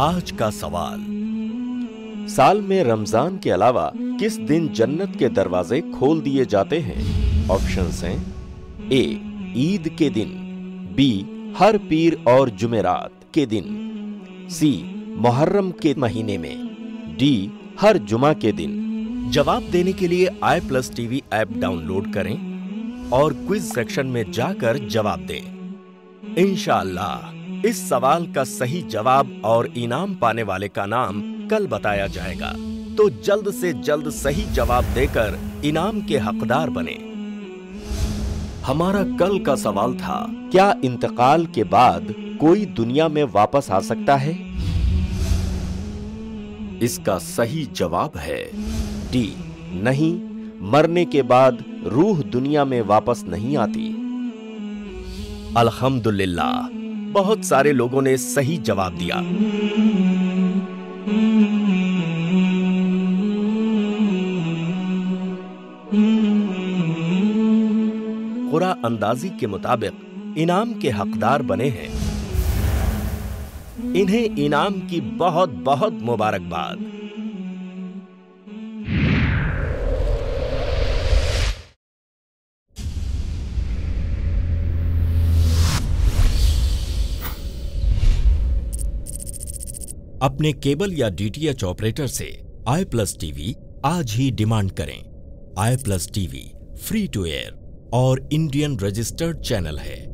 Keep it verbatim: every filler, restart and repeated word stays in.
आज का सवाल। साल में रमजान के अलावा किस दिन जन्नत के दरवाजे खोल दिए जाते हैं? ऑप्शंस हैं ए ईद के दिन, बी हर पीर और जुमेरात के दिन, सी मुहर्रम के महीने में, डी हर जुमा के दिन। जवाब देने के लिए I plus TV app download करें और क्विज सेक्शन में जाकर जवाब दें। इंशाअल्लाह इस सवाल का सही जवाब और इनाम पाने वाले का नाम कल बताया जाएगा, तो जल्द से जल्द सही जवाब देकर इनाम के हकदार बने। हमारा कल का सवाल था, क्या इंतकाल के बाद कोई दुनिया में वापस आ सकता है? इसका सही जवाब है डी नहीं, मरने के बाद रूह दुनिया में वापस नहीं आती। अल्हम्दुलिल्लाह, बहुत सारे लोगों ने सही जवाब दिया। कुरा अंदाजी के मुताबिक इनाम के हकदार बने हैं। इन्हें इनाम की बहुत बहुत मुबारकबाद। अपने केबल या डीटीएच ऑपरेटर से आई प्लस टीवी आज ही डिमांड करें। I plus TV free to air और इंडियन रजिस्टर्ड चैनल है।